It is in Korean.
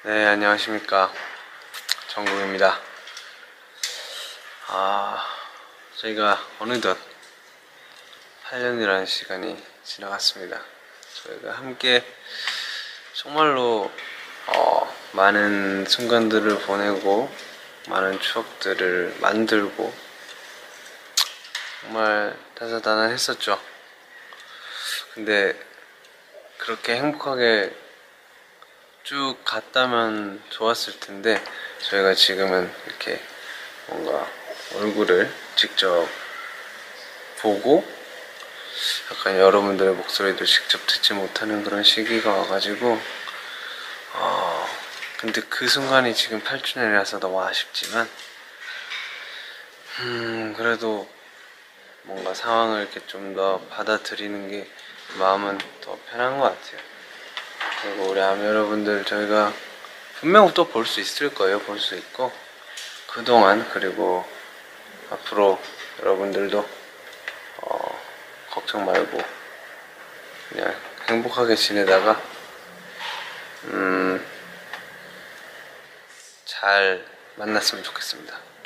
네, 안녕하십니까. 정국입니다. 저희가 어느덧 8년이라는 시간이 지나갔습니다. 저희가 함께 정말로 많은 순간들을 보내고 많은 추억들을 만들고 정말 다사다난했었죠. 근데 그렇게 행복하게 쭉 갔다면 좋았을 텐데 저희가 지금은 이렇게 뭔가 얼굴을 직접 보고 약간 여러분들의 목소리도 직접 듣지 못하는 그런 시기가 와가지고 근데 그 순간이 지금 8주년이라서 너무 아쉽지만 그래도 뭔가 상황을 이렇게 좀 더 받아들이는 게 마음은 더 편한 것 같아요. 그리고 우리 아미 여러분들 저희가 분명 또 볼 수 있을 거예요. 볼 수 있고 그동안 그리고 앞으로 여러분들도 걱정 말고 그냥 행복하게 지내다가 잘 만났으면 좋겠습니다.